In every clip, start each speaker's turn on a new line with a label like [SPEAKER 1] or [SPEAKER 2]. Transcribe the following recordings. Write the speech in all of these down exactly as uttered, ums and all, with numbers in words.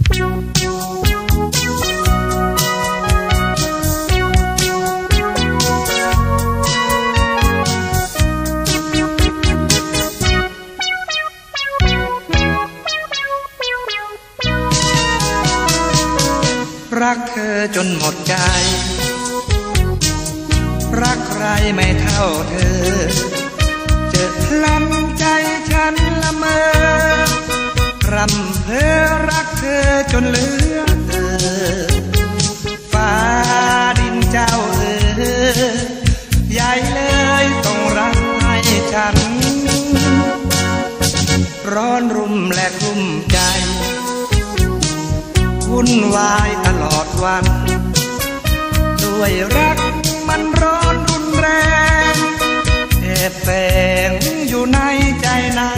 [SPEAKER 1] รักเธอจนหมดใจรักใครไม่เท่าเธอเจอพลันใจฉันละเมอรำเพ้อรักเธอจนเหลือเธอฟ้าดินเจ้าเอ๋ยใหญ่เลยต้องรักให้ฉันร้อนรุ่มและกลุ้มใจวุ่นวายตลอดวันด้วยรักมันร้อนรุนแรงแอบแฝงอยู่ในใจนั้น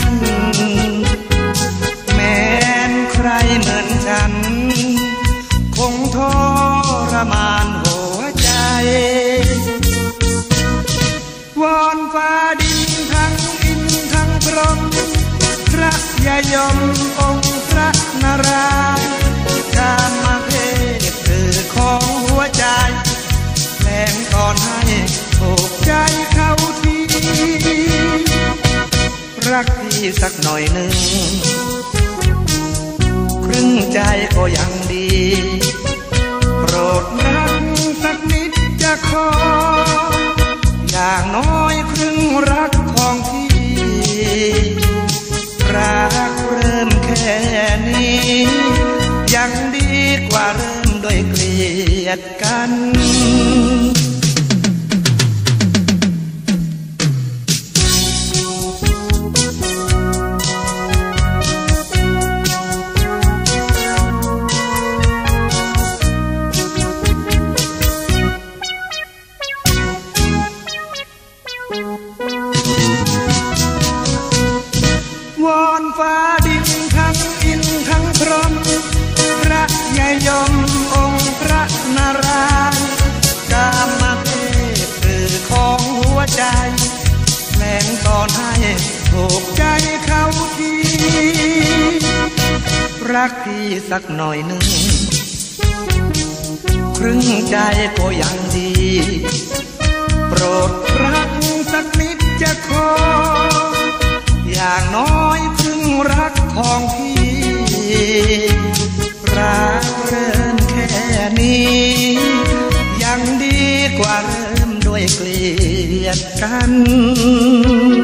[SPEAKER 1] แม้นใครเหมือนฉันคงทรมานหัวใจวอนฟ้าดินทั้งอินทั้งพรหมพระยายมองค์พระนารายณ์กามเทพคือของหัวใจแปลงตอนให้ถูกใจเขาทีรักพี่สักหน่อยหนึ่งครึ่งใจก็ยังดีโปรดรักสักนิดจะขออย่างน้อยครึ่งรักของพี่รักเริ่มแค่นี้ยังดีกว่าเริ่มโดยเกลียดกันวอนฟ้าดินทั้งอินทั้งพรหมพระยายมองค์พระนารายณ์กามเทพคือของหัวใจแปลงตอนให้ถูกใจเขาทีรักพี่สักหน่อยหนึ่งครึ่งใจก็ยังดีโปรดรักสักนิดจะขออย่างน้อยครึ่งรักของพี่รักเริ่มแค่นี้ยังดีกว่าเริ่มด้วยเกลียดกัน